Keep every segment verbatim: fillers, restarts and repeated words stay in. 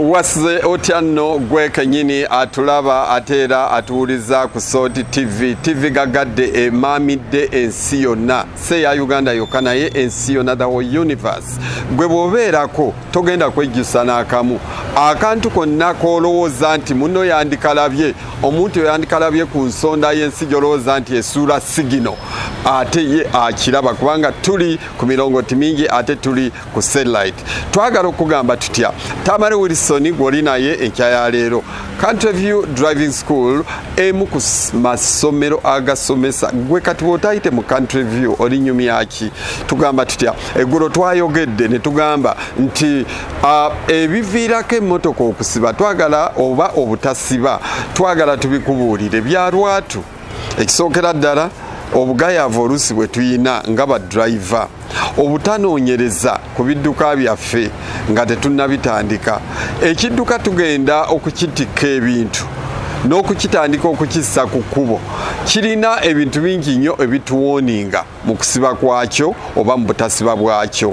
wase otyano gwe kenyini atulaba atera atuuliza ku Soti T V T V gagadde emamidde ensi yonna se ya Uganda yokka naye ensi yonna the whole universe gwe bwobeerako togenda kwejjusa n'akamu akantu konna koolowooza nti muno yandikalabye omuntu yandikalabye ku nsonda y'ensi gy'olowooza nti essuula sigino ate ye akiraba kubanga tuli ku mirongooti mingi ate tuli ku satellite. Twagala okugamba tutya Tamale Wilson gw'oli naye enkya ya leero Countryview Driving School emu ku masomero agasomesa gwe kati bw'otayite mu Countryview oli nyumyaki. Tugamba tutya eggulo twayogedde ne tugamba nti uh, ebiviirako emmotoka okusiba twagala oba obutasiba twagala tubikubuulire bya lwatu. Ekisookera ddala obugayaavu oluusi bwe tuyina nga ba driver obutanoonyereza ku bidduka byaffe nga tetunnabitandika. Ekidduka tugenda okukitikka ebintu n'okukitandika okukissa ku kkubo kirina ebintu bingi nnyo ebituwooninga mu kusiba kwakyo oba mu butasiba bwakyo.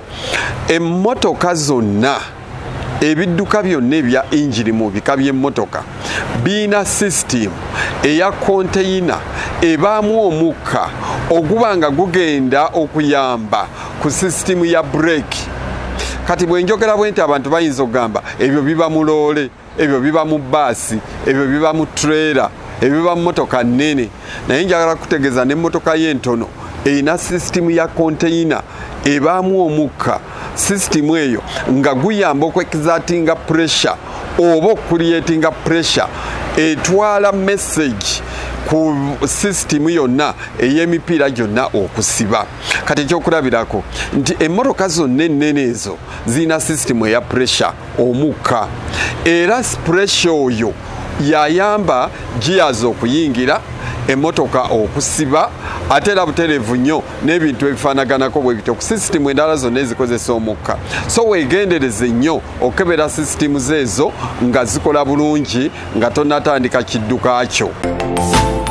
Emmotoka zonna ebidduka byonna ebya injiri mu bika by'emmotoka biina sisitimu eya konteyina ebaamu omukka oguba nga gugenda okuyamba ku sisitimu ya breeki. Kati bwe njogera bwe nti abantu bayinza okugamba ebyo biba mu loole, ebyo biba mu baasi, ebyo biba mu trailer, ebyo biba mu motoka nnene, naye njagala kutegeeza n'emmotoka y'entono erina sisitimu ya konteyina ebaamu omukka. Sisitimu eyo nga guyamba okwekizaatinga pressure oba okuliyetinga pressure etwala message ku sisitimu yonna ey'emipiira gyonna okusiba. Kati ekyokulabirako nti emmotoka zonna ennene ezo zirina sisitimu eya pressure omukka era pressure oyo yayamba giyazi okuyingira emmotoka okusiba ate era butereevu nnyo n'ebintu ebifaanaganako bwe bityo ku sisitimu endala zonna ezikozesa omukka. So weegendereze nnyo okebera sisitimu zeezo nga zikola bulungi nga tonnatandika kidduka kyo.